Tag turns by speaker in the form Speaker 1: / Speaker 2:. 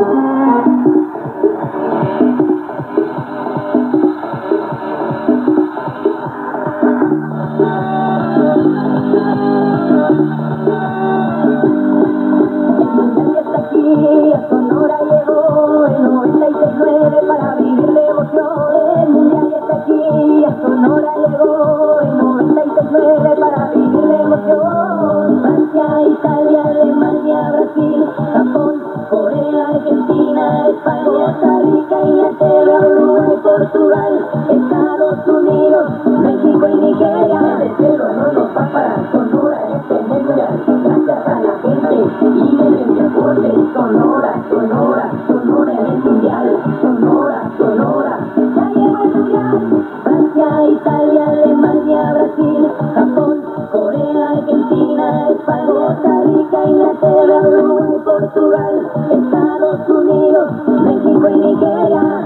Speaker 1: A Sonora llegó el 96.9 para vivir la emoción. El mundial ya está aquí, a Sonora llegó el 96.9 para vivir la emoción. Francia, Italia, Alemania, Brasil, Japón, Corea, Argentina, España, Costa Rica, Inglaterra, Uruguay, Portugal, Estados Unidos, México y Nigeria. El cielo no nos va a parar, Sonora es tendencia, gracias a la gente líder en deporte. Sonora, Sonora, Sonora en el mundial, Sonora, Sonora, ya llegó el mundial. Francia, Italia, Alemania, Brasil, Japón, Corea, Argentina, España, Costa Rica, Inglaterra, Uruguay, Portugal, Estados Unidos, México y Nigeria.